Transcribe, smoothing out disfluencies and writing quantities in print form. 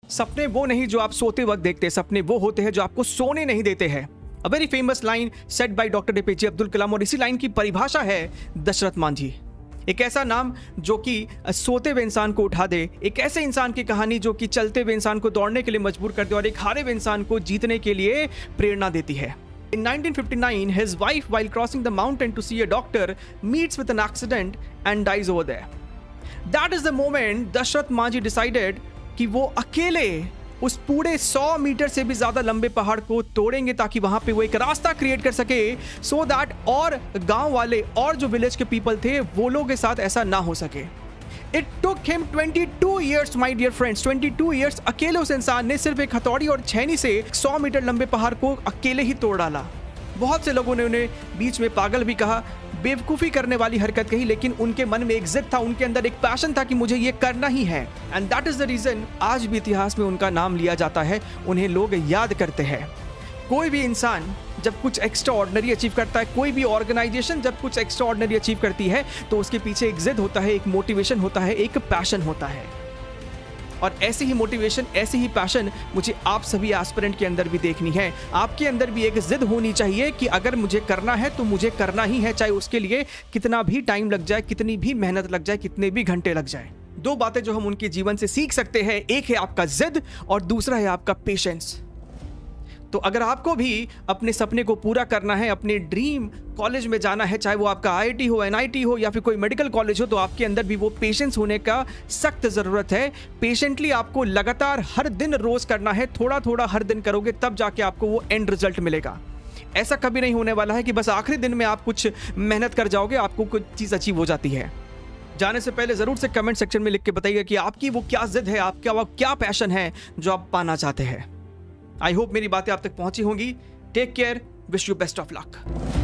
सपने वो नहीं जो आप सोते वक्त देखते, सपने वो होते हैं जो आपको सोने नहीं देते हैं। A very famous line said by doctor APJ Abdul Kalam, और इसी लाइन की परिभाषा है दशरथ मांझी। एक ऐसा नाम जो कि सोते हुए इंसान को उठा दे, एक ऐसे इंसान की कहानी जो कि चलते हुए इंसान को दौड़ने के लिए मजबूर कर दे और एक हारे हुए इंसान को जीतने के लिए प्रेरणा देती है। In 1959, his wife, while crossing the mountain to see a doctor, meets with an accident and dies over there. That is the moment Dashrath Manjhi decided कि वो अकेले उस पूरे 100 मीटर से भी ज्यादा लंबे पहाड़ को तोड़ेंगे ताकि वहां पे वो एक रास्ता क्रिएट कर सके, सो दैट और गांव वाले और जो विलेज के पीपल थे वो लोग के साथ ऐसा ना हो सके। It took him 22 years, my dear friends, 22 years अकेले उस इंसान ने सिर्फ एक हथौड़ी और छेनी से 100 मीटर लंबे पहाड़ को अकेले ही तोड़ डाला। बहुत से लोगों ने उन्हें बीच में पागल भी कहा, बेवकूफ़ी करने वाली हरकत कही, लेकिन उनके मन में एक जिद था, उनके अंदर एक पैशन था कि मुझे ये करना ही है। And that is the reason आज भी इतिहास में उनका नाम लिया जाता है, उन्हें लोग याद करते हैं। कोई भी इंसान जब कुछ एक्स्ट्रा ऑर्डिनरी अचीव करता है, कोई भी ऑर्गेनाइजेशन जब कुछ एक्स्ट्रा ऑर्डिनरी अचीव करती है, तो उसके पीछे एक जिद होता है, एक मोटिवेशन होता है, एक पैशन होता है। और ऐसी ही मोटिवेशन, ऐसी ही पैशन मुझे आप सभी एस्पिरेंट के अंदर भी देखनी है। आपके अंदर भी एक जिद होनी चाहिए कि अगर मुझे करना है तो मुझे करना ही है, चाहे उसके लिए कितना भी टाइम लग जाए, कितनी भी मेहनत लग जाए, कितने भी घंटे लग जाए। दो बातें जो हम उनके जीवन से सीख सकते हैं, एक है आपका जिद और दूसरा है आपका पेशेंस। तो अगर आपको भी अपने सपने को पूरा करना है, अपने ड्रीम कॉलेज में जाना है, चाहे वो आपका आईआईटी हो, एनआईटी हो या फिर कोई मेडिकल कॉलेज हो, तो आपके अंदर भी वो पेशेंस होने का सख्त ज़रूरत है। पेशेंटली आपको लगातार हर दिन रोज करना है, थोड़ा थोड़ा हर दिन करोगे तब जाके आपको वो एंड रिजल्ट मिलेगा। ऐसा कभी नहीं होने वाला है कि बस आखिरी दिन में आप कुछ मेहनत कर जाओगे, आपको कुछ चीज़ अचीव हो जाती है। जाने से पहले ज़रूर से कमेंट सेक्शन में लिख के बताइए कि आपकी वो क्या जिद है, आपका वो क्या पैशन है जो आप पाना चाहते हैं। आई होप मेरी बातें आप तक पहुंची होंगी। Take care, wish you best of luck.